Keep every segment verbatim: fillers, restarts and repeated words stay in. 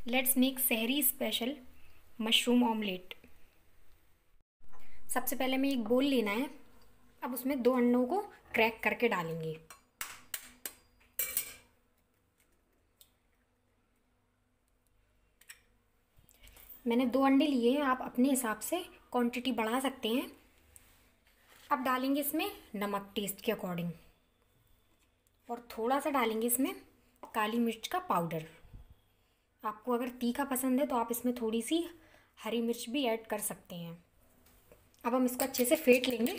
Let's make sehri special mushroom omelette. सबसे पहले हमें एक बोल लेना है। अब उसमें दो अंडों को क्रैक करके डालेंगे। मैंने दो अंडे लिए हैं, आप अपने हिसाब से क्वांटिटी बढ़ा सकते हैं। अब डालेंगे इसमें नमक टेस्ट के अकॉर्डिंग और थोड़ा सा डालेंगे इसमें काली मिर्च का पाउडर। आपको अगर तीखा पसंद है तो आप इसमें थोड़ी सी हरी मिर्च भी ऐड कर सकते हैं। अब हम इसको अच्छे से फेंट लेंगे।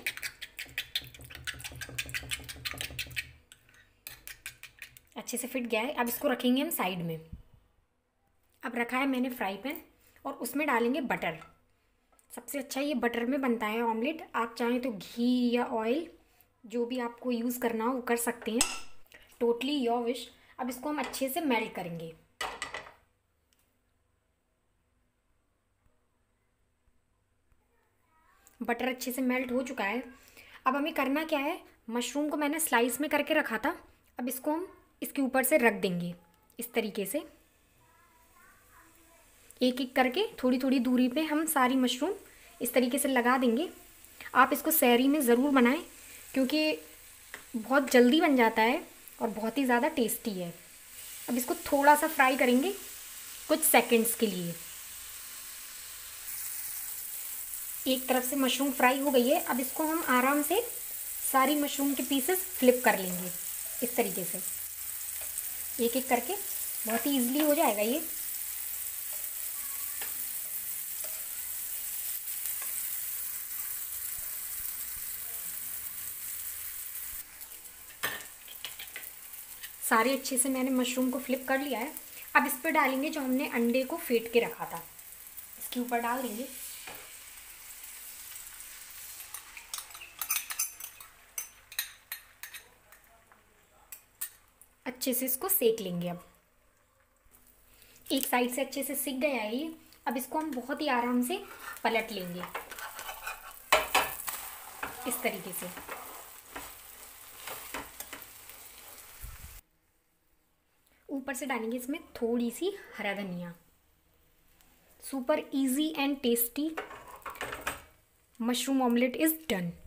अच्छे से फिट गया है। अब इसको रखेंगे हम साइड में। अब रखा है मैंने फ्राई पैन और उसमें डालेंगे बटर। सबसे अच्छा ये बटर में बनता है ऑमलेट। आप चाहें तो घी या ऑयल जो भी आपको यूज़ करना हो वो कर सकते हैं, टोटली योर विश। अब इसको हम अच्छे से मेल्ट करेंगे। बटर अच्छे से मेल्ट हो चुका है। अब हमें करना क्या है, मशरूम को मैंने स्लाइस में करके रखा था। अब इसको हम इसके ऊपर से रख देंगे इस तरीके से, एक एक करके थोड़ी थोड़ी दूरी पे हम सारी मशरूम इस तरीके से लगा देंगे। आप इसको सहरी में ज़रूर बनाएं क्योंकि बहुत जल्दी बन जाता है और बहुत ही ज़्यादा टेस्टी है। अब इसको थोड़ा सा फ्राई करेंगे कुछ सेकंड्स के लिए। एक तरफ से मशरूम फ्राई हो गई है। अब इसको हम आराम से सारी मशरूम के पीसेस फ्लिप कर लेंगे इस तरीके से, एक एक करके। बहुत ही ईजिली हो जाएगा ये। सारे अच्छे से मैंने मशरूम को फ्लिप कर लिया है। अब इस पर डालेंगे जो हमने अंडे को फेंट के रखा था, इसके ऊपर डाल देंगे। अच्छे से इसको सेक लेंगे। अब एक साइड से अच्छे से सिक गया है ये। अब इसको हम बहुत ही आराम से पलट लेंगे इस तरीके से। ऊपर से डालेंगे इसमें थोड़ी सी हरा धनिया। Super easy and tasty mushroom omelette is done.